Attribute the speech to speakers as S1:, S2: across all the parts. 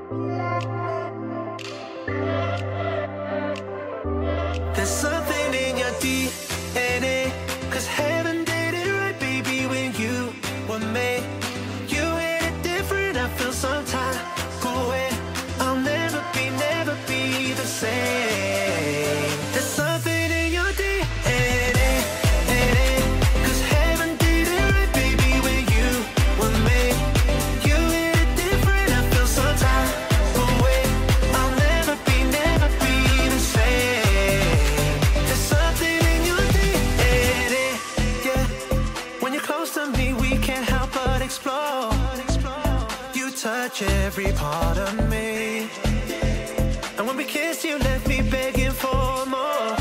S1: There's something in your DNA, 'cause heaven did it right, baby, when you were made. You hit it different, I feel some type of way. I'll never be the same. There's something in your DNA, 'cause heaven did it right, baby, when you were made. You hit it different, I feel some type of way. I'll never be the same. There's something in your DNA, yeah. When you're close to me, we can't help but explore. You touch every part of me, and when we kiss, you left me begging for more.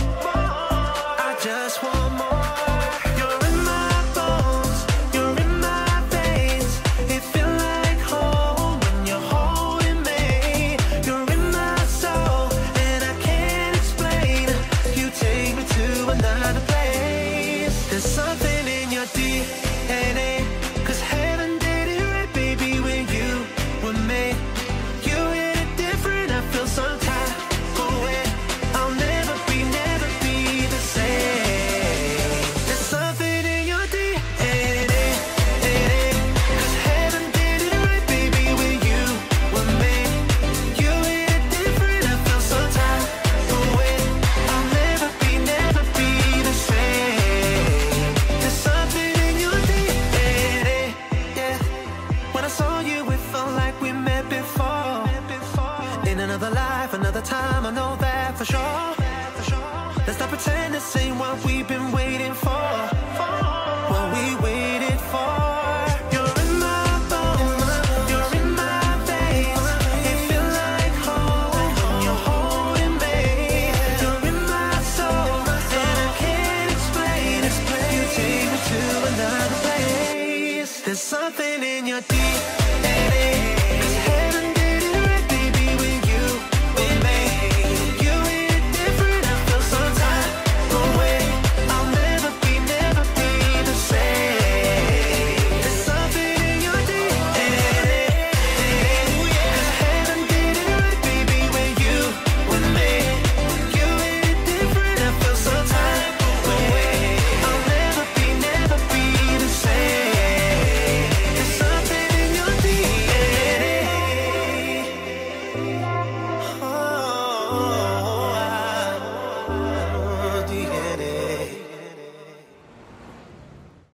S1: I just want more. You're in my bones, you're in my veins. It feels like home when you're holding me. You're in my soul, and I can't explain. You take me to another place. There's something in your DNA, 'cause heaven did it right, baby, when you were made. You hit it different, I feel some type of way. I'll never be the same. There's something in your DNA, 'cause heaven did it right, baby, when you were made. You hit it different, I feel some type of way. I'll never be the same. There's something in your DNA, yeah. When I saw you, it felt like we met before. In another life, another time, I know that for sure. Let's not pretend this ain't what we've been waiting for. What we waited for. You're in my bones, you're in my veins. It feels like home when you're holding me. You're in my soul, and I can't explain. You take me to another place. There's something in your DNA.